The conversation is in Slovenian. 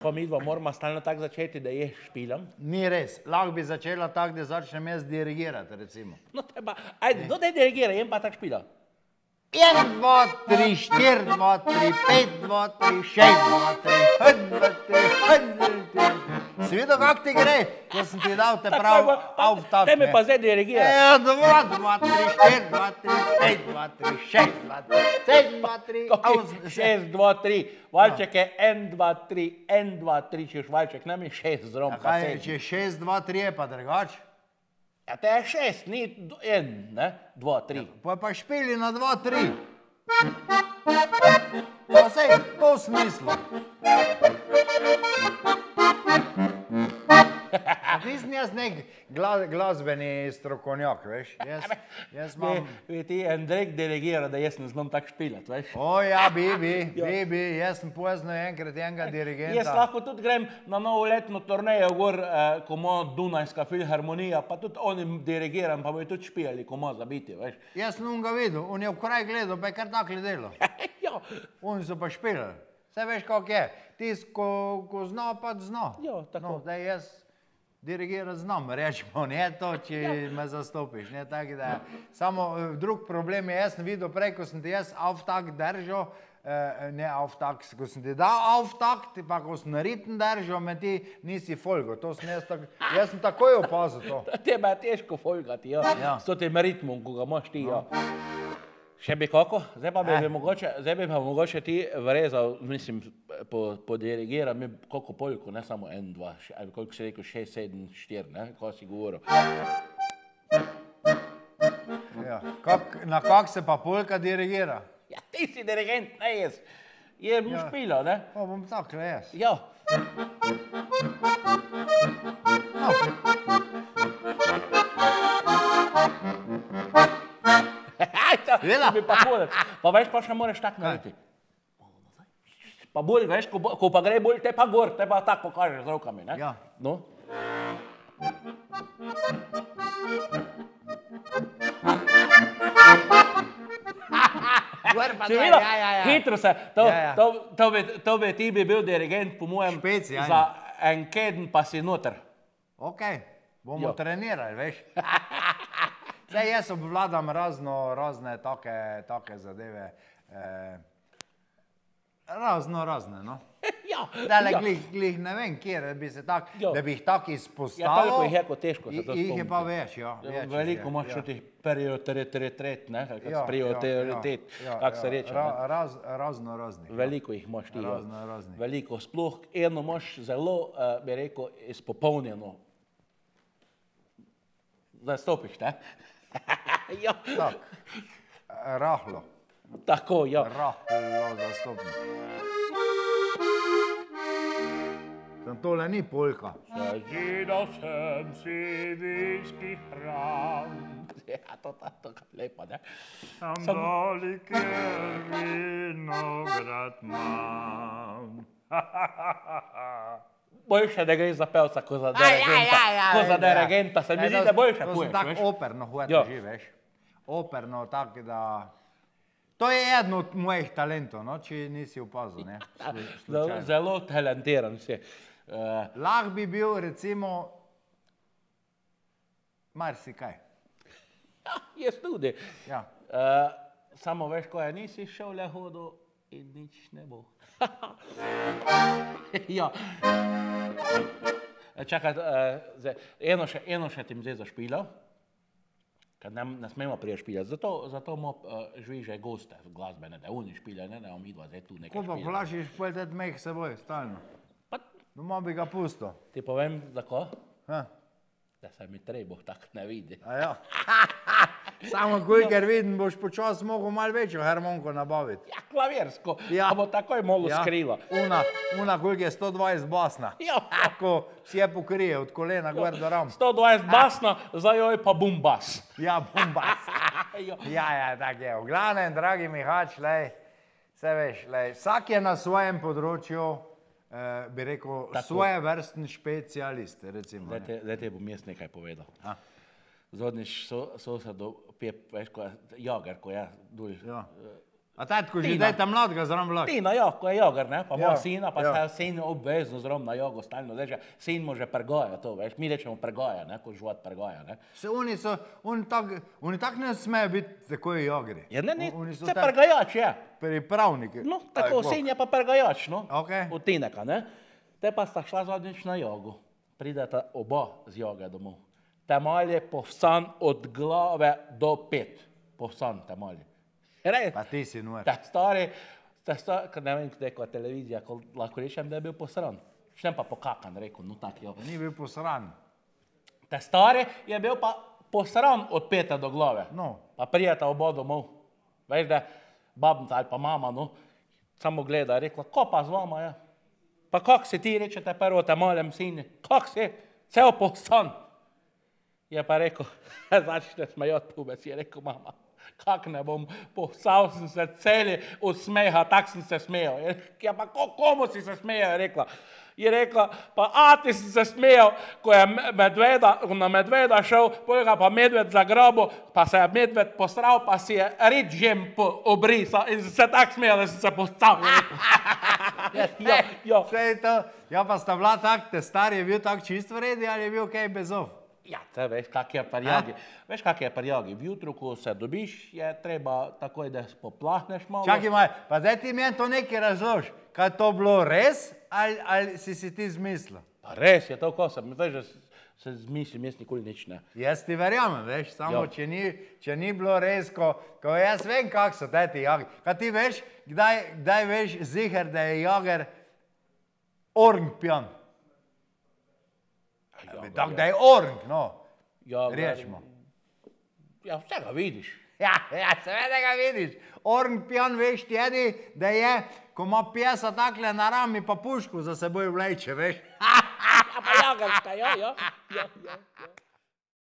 pa mi dva moramo stalno tako začeti, da ješ špilam. Ni res. Lahko bi začela tako, da začnem jaz dirigirati, recimo. No, treba, ajde, no, daj dirigira, jem pa tako špila. 1, 2, 3, 4, 2, 3, 5, 2, 3, 6, 2, 3, 2, 3, Si videl, kako ti gre, ko sem ti dal te prav avtak, Te me pa zdaj dirigira. 2, 2, 3, 4, 2, 3, 5, 2, 3, 6, 2, 3, 7, 2, 3, 8, 6, 2, 3. Valček je 1, 2, 3, 1, 2, 3, češ valček, nam je 6 z rom, pa 7. Če 6, 2, 3 je pa drugač. Ja, te je 6, ni 1, ne? 2, 3. Pa špili na 2, 3. Pa sej, to v smislu. Nisem jaz nek glasbeni strokovnjak, veš. Jaz imam... Ti Andrej dirigira, da jaz ne znam tako špilat, veš. O ja, bi, jaz sem poznal enkrat enega dirigenta. Jaz lahko tudi grem na novoletno turnejo gor, ko ima Dunajska filharmonija, pa tudi onim dirigiram, pa bojo tudi špijali, ko ima zabiti, veš. Jaz sem ga videl, on je v kraj gledal, pa je kar takle delo. Ja. Oni so pa špilali. Saj veš, kako je. Tis, ko zna, pa zna. Ja, tako. No, da jaz dirigirati znam, rečemo, ne to, če me zastopiš, ne tako da. Samo drug problem je, jaz sem videl prej, ko sem ti jaz avtak držal, ne avtak, ko sem ti dal avtak, pa ko sem na ritem držal, me ti nisi folgo, to sem jaz sem takoj opazil to. Tebe je težko folgati, ja. S tem ritmom, ko ga imaš ti, ja. Še bi kako? Zdaj bi pa mogoče ti vrezal, mislim, po dirigiram, koliko polko, ne samo 1, 2, ali koliko si rekel, 6, 7, 4, ne? Ko si govoril? Ja, na kak se pa polka dirigira? Ja, ti si dirigent, ne jaz. Je mu špilo, ne? Pa bom takle jaz. Ja. Pa veš, pa še moraš tak narediti. Pa bolj, veš, ko pa gre bolj, te pa gor, te pa tak pokažeš z rokami, ne? Ja. No? Hitro se, to bi ti bil dirigent, po mojem, za en keden pa si noter. Ok, bomo trenirali, veš. Zdaj, jaz obvladam razne take zadeve, razne, no. Ja. Dale, glih, ne vem, kjer bi se tak, da bi jih tak izpostavil. Ja, toliko jih je, ko težko se to spomniti. Jih je pa več, ja. Veliko imaš tudi prioritet, ne, prioritet, kak se reče. Razno raznih. Veliko jih imaš ti, ja. Razno raznih. Veliko, sploh eno imaš zelo, bi rekel, izpopolnjeno. Zdaj stopiš, ne? Ja. Tak, rahlo. Tako, ja. Rahlo zastopno. Tam tole ni polka. Zazidal sem si vinski hram. Ja, to lepo, ne? Tam doli, kjer vinograd imam. Boljše, da gre za pevca, ko za dirigenta. Ko za dirigenta, se mi zdi, da boljše poješ, veš? To sem tako operno hotel že, veš. Operno, tako da... To je eno od mojih talentov, no, če nisi opazil, ne. Zelo talentiran si. Lahko bi bil, recimo, marsikaj. Ja, jaz tudi. Ja. Samo veš, ko je nisi šel le hodo in nič ne bo. Ja. Čakaj, eno še ti zdaj zašpilal, ker ne smemo prije špiljati. Zato ima žviže goste glasbene, da oni špiljajo, ne da vam idva zdaj tu nekaj špiljajo. Ko pa plašiš povedati meh seboj, stalno. Doma bi ga pustil. Ti povem, zako? Ha? Da se mi treba tak ne vidi. A ja. Samo kolikor vidim, boš počas mogel malo večjo harmoniko nabaviti. Ja, klavirsko. Ja. A bo takoj malo skrilo. Una koliko je 120 basna. Ja. Ako si je pokrije od kolena gor do ram. 120 basna, zdaj joj pa bumbas. Ja, bumbas. Ja, tak je. V glavnem, dragi Mihač, lej, se veš, lej, vsak je na svojem področju, bi rekel, svoje vrstni specialist, recimo. Zdaj te bom jaz nekaj povedal. Zgodniš sosedo, veš, ko je jager, ko je dol A tatko že daj tam mladega zraven vlak. Tina, ja, ko je jogar, ne, pa ima Ja, sina, pa ja. se sin obvezno zraven na jogo stalno, zdaj že sin mu že pregoja to, veš, mi rečemo pregoja, ne, ko život pregoja, ne. Se oni tak ne smejo biti tako jogri. Ja, ne, Oni so se tak pregajač, ja. pripravniki. No, tako, sin je pa pregajač, no, Okej. od Tineka, ne. Te pa sta šla zadnjič na jogo, prideta oba z joge domov. Te mal je povsan od glave do pet, povsan te mal je. Res. Pa ti si nor. Ta stari, kad ne vem, kdaj je televizija, ko lahko rečem, da je bil posran. Štem pa pokakan, rekel, no tak jo. Ni bil posran. Ta stari je bil pa posran od peta do glave. No. Pa prijeta oba domov. Veš, da babnica ali pa mama, no, samo gleda, je rekla, ko pa z vama je? Pa kak si ti, rečete prvo te malem sine, kak si? Cel postan. Je pa rekel, začne smejati pubec, je rekel, mama, kak ne bom, povstal sem se celi od smeha, tak sem se smejal. Ja, pa komu si se smejal, je rekla. Je rekla, pa ati sem se smejal, ko je na medveda šel, potem ga pa medved zagrabil, pa se je medved posral, pa si je rič žem obrisal in se tak smejal, da sem se postal. Ja, Vse je to. Ja, pa sta bila tak, te stari je bil tak čist v redi ali je bil kaj bezov? ja, te veš, kak je pri jogi. Veš, kak je pri jogi. Vjutro, ko se dobiš, je treba takoj, da poplahneš malo. Čakaj malo, pa zdaj ti meni to nekaj razloži. Kaj to bilo res ali si ti zmislil? Pa res je to, ko sem, veš, že se zmislim, jaz nikoli nič ne. Jaz ti verjamem, veš, samo Ja. če ni bilo res, ko jaz vem, kak so te jogi. Kaj ti veš, kdaj veš ziher, da je joger orang pijan? Tako da je orang, no, rečemo. Ja, vsega vidiš. Ja, seveda ga vidiš. Orang pijan veš tedi, da je, ko ima pjesa takle na rami pa pušku za seboj vleče, veš. Ja, pa jagarska, ja.